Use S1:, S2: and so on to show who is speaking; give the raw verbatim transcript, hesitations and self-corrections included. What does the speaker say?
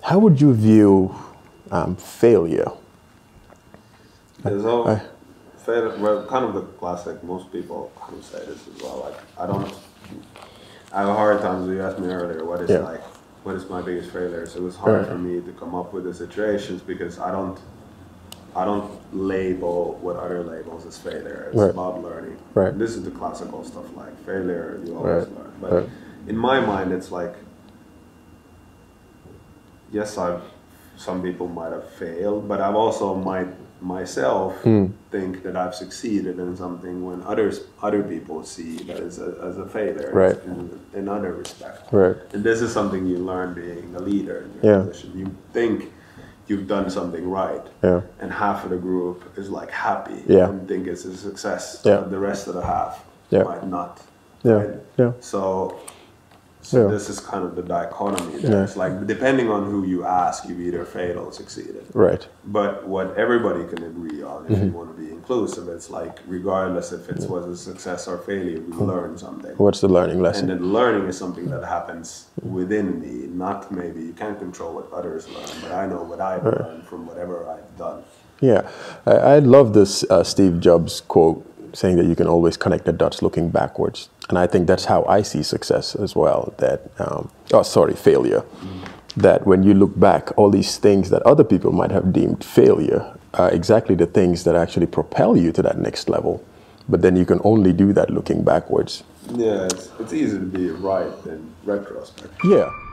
S1: how would you view um, failure?
S2: Yeah, so
S1: I,
S2: failure, well, kind of the classic. Most people kind of say this as well. Like, I don't. I have a hard time. So you asked me earlier, what is
S1: Yeah.
S2: like, what is my biggest failure? So it was hard
S1: Right.
S2: for me to come up with the situations because I don't. I don't label what other labels as failure. It's
S1: Right.
S2: about learning.
S1: Right.
S2: This is the classical stuff like failure, you always
S1: Right.
S2: learn. But
S1: Right.
S2: in my mind, it's like, yes, I've, some people might have failed, but I've also might myself
S1: Mm.
S2: think that I've succeeded in something when others, other people see that as a, as a failure
S1: Right.
S2: in, in other respect.
S1: Right.
S2: And this is something you learn being a leader in your
S1: Yeah.
S2: position. You think you've done something right,
S1: Yeah.
S2: and half of the group is like happy
S1: Yeah.
S2: and think it's a success.
S1: Yeah.
S2: But the rest of the half
S1: Yeah.
S2: might not.
S1: Yeah.
S2: Right?
S1: Yeah.
S2: So, so
S1: Yeah.
S2: this is kind of the dichotomy there.
S1: Yeah.
S2: It's like depending on who you ask, you either failed or succeeded.
S1: Right.
S2: But what everybody can agree on, if
S1: Mm-hmm.
S2: you want to be inclusive, it's like regardless if it was a success or failure, we learn something.
S1: What's the learning lesson?
S2: And then learning is something that happens within me, not maybe you can't control what others learn, but I know what I've learned from whatever I've done.
S1: Yeah, I, I love this uh, Steve Jobs quote saying that you can always connect the dots looking backwards. And I think that's how I see success as well. That, um, oh, sorry, failure. Mm-hmm. That when you look back, all these things that other people might have deemed failure are exactly the things that actually propel you to that next level. But then you can only do that looking backwards.
S2: Yeah, it's, it's easy to be right in retrospect.
S1: Yeah.